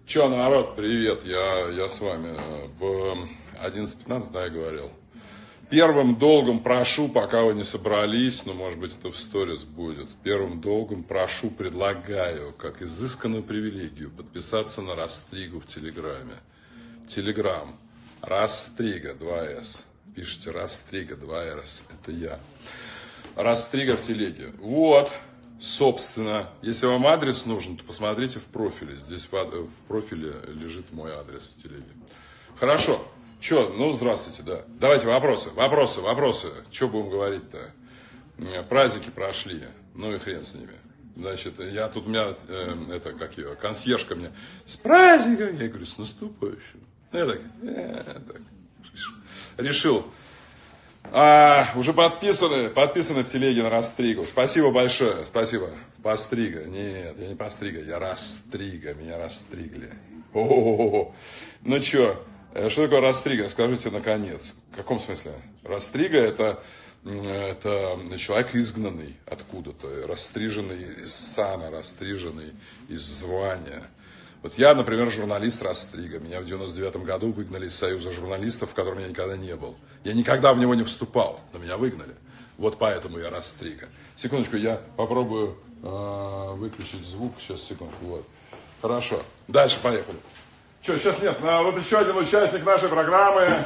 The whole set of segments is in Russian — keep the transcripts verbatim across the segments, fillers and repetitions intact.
Че, народ, привет, я, я с вами. В одиннадцать пятнадцать, да, я говорил. Первым долгом прошу, пока вы не собрались, ну, может быть, это в сторис будет. Первым долгом прошу, предлагаю, как изысканную привилегию, подписаться на Растригу в Телеграме. Телеграм. Растрига, два эс. Пишите Растрига, два эс. Это я. Растрига в телеге. Вот. Собственно, если вам адрес нужен, то посмотрите в профиле. Здесь в профиле лежит мой адрес в телеге. Хорошо. Че, ну здравствуйте, да. Давайте вопросы, вопросы, вопросы. Че будем говорить-то? Праздники прошли, ну и хрен с ними. Значит, я тут, у меня, э, это, как ее, консьержка мне, с праздником. Я говорю, с наступающим. Я так, э, так решил. А, уже подписаны, подписаны в телеге на Растригу. Спасибо большое, спасибо. Пострига. Нет, я не Пострига, я Растрига, меня растригли. О-о-о-о. Ну что, что такое Растрига? Скажите наконец. В каком смысле? Растрига это, это человек изгнанный откуда-то, растриженный из сана, растриженный из звания. Вот я, например, журналист Растрига. Меня в девяносто девятом году выгнали из Союза журналистов, в котором я никогда не был. Я никогда в него не вступал, но меня выгнали. Вот поэтому я Растрига. Секундочку, я попробую э, выключить звук. Сейчас, секундку. Вот. Хорошо. Дальше поехали. Что, сейчас нет. А вот еще один участник нашей программы.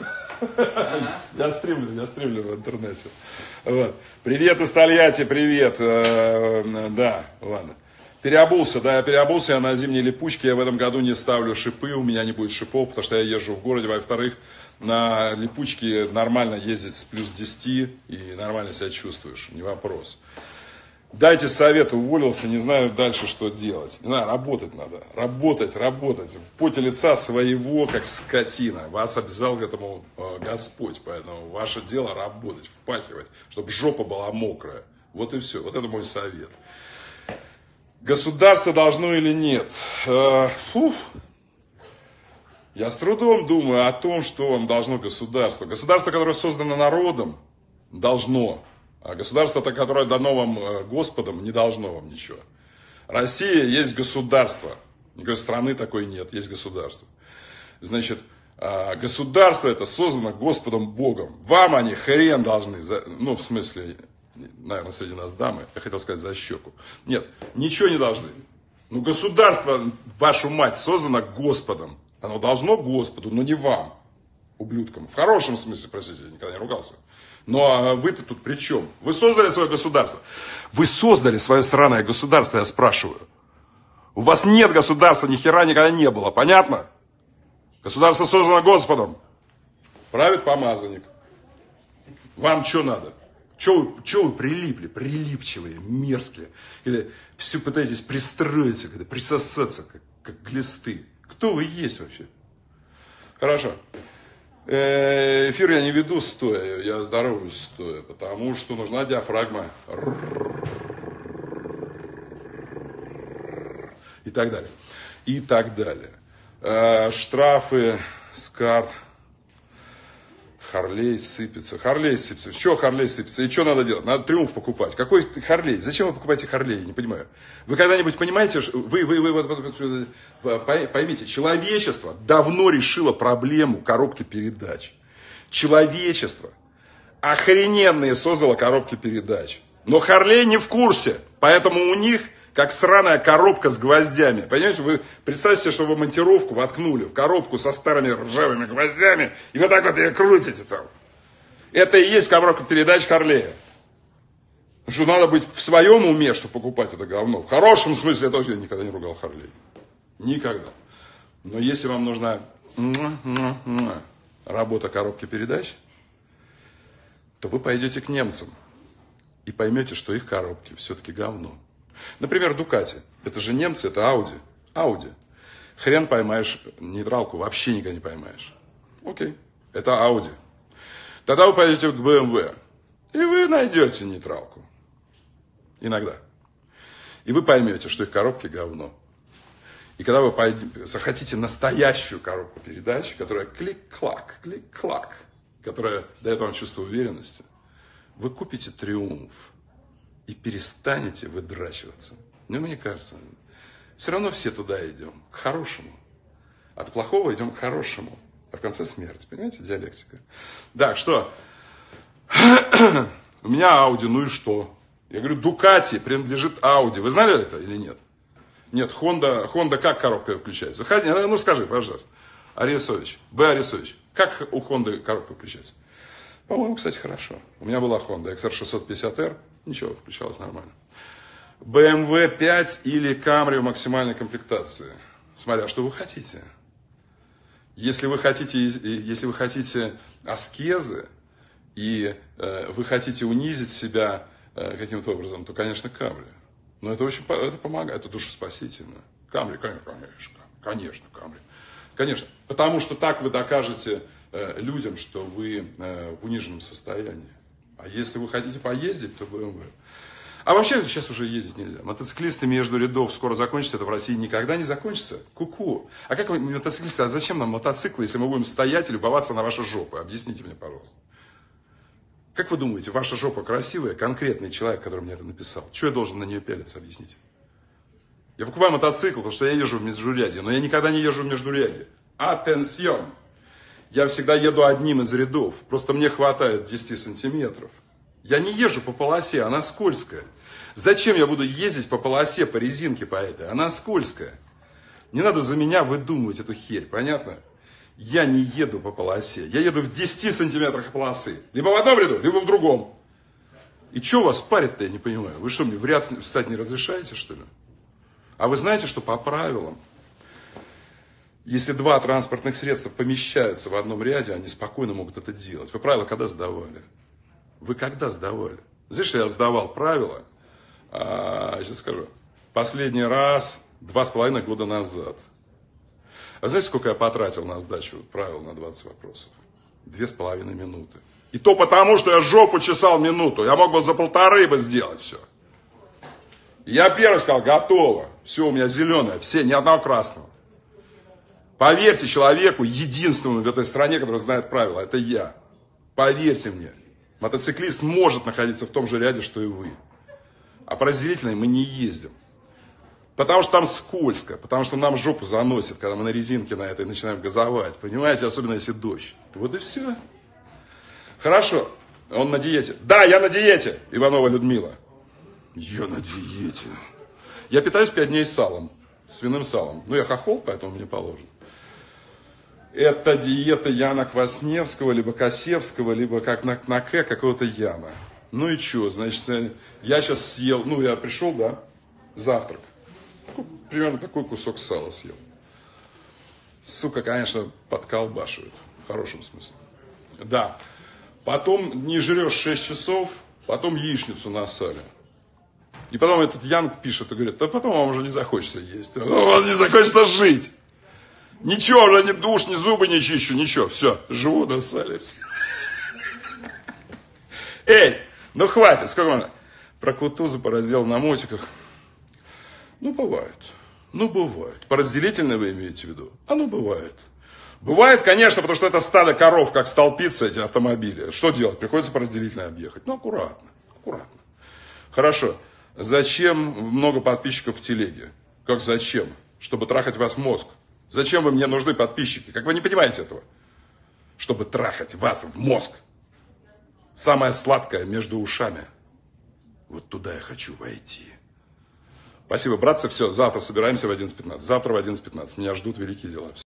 Я стримлю, я стримлю в интернете. Вот. Привет из Тольятти, привет. Да, ладно. Переобулся, да, я переобулся, я на зимней липучке, я в этом году не ставлю шипы, у меня не будет шипов, потому что я езжу в городе, во-вторых, на липучке нормально ездить с плюс десяти и нормально себя чувствуешь, не вопрос. Дайте совет, уволился, не знаю дальше, что делать. Не знаю, работать надо, работать, работать, в поте лица своего, как скотина. Вас обязал к этому э, Господь, поэтому ваше дело работать, впахивать, чтобы жопа была мокрая. Вот и все, вот это мой совет. Государство должно или нет? Фух. Я с трудом думаю о том, что вам должно государство. Государство, которое создано народом, должно. А государство, которое дано вам Господом, не должно вам ничего. Россия есть государство. Никакой страны такой нет, есть государство. Значит, государство это создано Господом Богом. Вам они хрен должны, ну в смысле... Наверное, среди нас дамы, я хотел сказать за щеку. Нет, ничего не должны. Ну, государство, вашу мать, создано Господом. Оно должно Господу, но не вам, ублюдкам. В хорошем смысле, простите, я никогда не ругался. Но вы-то тут при чем? Вы создали свое государство. Вы создали свое сраное государство, я спрашиваю. У вас нет государства, ни хера никогда не было, понятно? Государство создано Господом. Правит помазанник. Вам что надо? Чего вы, чего вы прилипли, прилипчивые, мерзкие? Или все пытаетесь пристроиться, присосаться, как, как глисты? Кто вы есть вообще? Хорошо. Эфир я не веду стоя, я здороваюсь стоя, потому что нужна диафрагма. И так далее. И так далее. Штрафы с карт. Харлей сыпется. Харлей сыпется. Что Харлей сыпется? И что надо делать? Надо Триумф покупать. Какой Харлей? Зачем вы покупаете Харлей? Я не понимаю. Вы когда-нибудь понимаете, вы, вы, вы, вы поймите, человечество давно решило проблему коробки передач. Человечество охрененные создало коробки передач. Но Харлей не в курсе. Поэтому у них как сраная коробка с гвоздями. Понимаете, вы представьте себе, что вы монтировку воткнули в коробку со старыми ржавыми гвоздями, и вот так вот ее крутите там. Это и есть коробка передач Харлея. Что надо быть в своем уме, чтобы покупать это говно. В хорошем смысле я тоже никогда не ругал Харлей. Никогда. Но если вам нужна работа коробки передач, то вы пойдете к немцам и поймете, что их коробки все-таки говно. Например, Дукати. Это же немцы, это Ауди. Ауди. Хрен поймаешь нейтралку, вообще никогда не поймаешь. Окей, это Ауди. Тогда вы пойдете к бэ эм вэ, и вы найдете нейтралку. Иногда. И вы поймете, что их коробки говно. И когда вы пойдете, захотите настоящую коробку передач, которая клик-клак, клик-клак, которая дает вам чувство уверенности, вы купите Триумф. И перестанете выдрачиваться. Ну, мне кажется, Все равно все туда идем, к хорошему. От плохого идем к хорошему. А в конце смерть. Понимаете, диалектика. Так, что? У меня Audi, ну и что? Я говорю, Ducati принадлежит Audi. Вы знали это или нет? Нет, Honda, Honda как коробка включается? Ну скажи, пожалуйста. Арисович, Б. Арисович, как у Honda коробка включается? По-моему, кстати, хорошо. У меня была Honda икс ар шестьсот пятьдесят эр. Ничего, включалось нормально. бэ эм вэ пять или Camry в максимальной комплектации. Смотря, что вы хотите. Если вы хотите, если вы хотите аскезы, и э, вы хотите унизить себя э, каким-то образом, то, конечно, Camry. Но это очень это помогает, это душеспасительно. Camry, конечно, конечно, Camry. Конечно, потому что так вы докажете э, людям, что вы э, в униженном состоянии. А если вы хотите поездить, то бэ эм вэ. А вообще сейчас уже ездить нельзя. Мотоциклисты между рядов скоро закончатся, это в России никогда не закончится. Ку-ку. А как вы, мотоциклисты, а зачем нам мотоциклы, если мы будем стоять и любоваться на ваши жопы? Объясните мне, пожалуйста. Как вы думаете, ваша жопа красивая, конкретный человек, который мне это написал? Чего я должен на нее пялиться, объясните? Я покупаю мотоцикл, потому что я езжу в междурядье, но я никогда не езжу в междурядье. Атенсьон! Я всегда еду одним из рядов, просто мне хватает десяти сантиметров. Я не езжу по полосе, она скользкая. Зачем я буду ездить по полосе, по резинке по этой? Она скользкая. Не надо за меня выдумывать эту херь, понятно? Я не еду по полосе, я еду в десяти сантиметрах полосы. Либо в одном ряду, либо в другом. И что вас парит-то, я не понимаю? Вы что, мне в ряд встать не разрешаете, что ли? А вы знаете, что по правилам, если два транспортных средства помещаются в одном ряде, они спокойно могут это делать. Вы правила когда сдавали? Вы когда сдавали? Знаешь, что я сдавал правила? А, сейчас скажу. Последний раз два с половиной года назад. А знаете, сколько я потратил на сдачу правил на двадцать вопросов? Две с половиной минуты. И то потому, что я жопу чесал минуту. Я мог бы за полторы бы сделать все. Я первый сказал, готово. Все, у меня зеленое, все, ни одного красного. Поверьте человеку, единственному в этой стране, который знает правила, это я. Поверьте мне. Мотоциклист может находиться в том же ряде, что и вы. А по разделительной мы не ездим. Потому что там скользко, потому что нам жопу заносит, когда мы на резинке на этой начинаем газовать. Понимаете, особенно если дождь. Вот и все. Хорошо, он на диете. Да, я на диете, Иванова Людмила. Я на диете. Я питаюсь пять дней салом, свиным салом. Ну, я хохол, поэтому мне положено. Это диета Яна Квасневского, либо Косевского, либо как на, на К какого-то Яна. Ну и что, значит, я сейчас съел, ну я пришел, да, завтрак. Примерно такой кусок сала съел. Сука, конечно, подколбашивает, в хорошем смысле. Да, потом не жрешь шесть часов, потом яичницу на сале. И потом этот Ян пишет и говорит, да потом вам уже не захочется есть, вам не захочется жить. Ничего, уже ни душ, ни зубы не чищу, ничего, все, живу на сале. Эй, ну хватит, сколько можно? Про Кутузова пораздел на мотиках. Ну, бывает. Ну, бывает. Поразделительное вы имеете в виду? А ну, бывает. Бывает, конечно, потому что это стадо коров, как столпится эти автомобили. Что делать? Приходится поразделительно объехать. Ну, аккуратно, аккуратно. Хорошо. Зачем много подписчиков в телеге? Как зачем? Чтобы трахать вас мозг. Зачем вы мне нужны подписчики? Как вы не понимаете этого? Чтобы трахать вас в мозг. Самое сладкое между ушами. Вот туда я хочу войти. Спасибо, братцы. Все, завтра собираемся в одиннадцать пятнадцать. Завтра в одиннадцать пятнадцать. Меня ждут великие дела.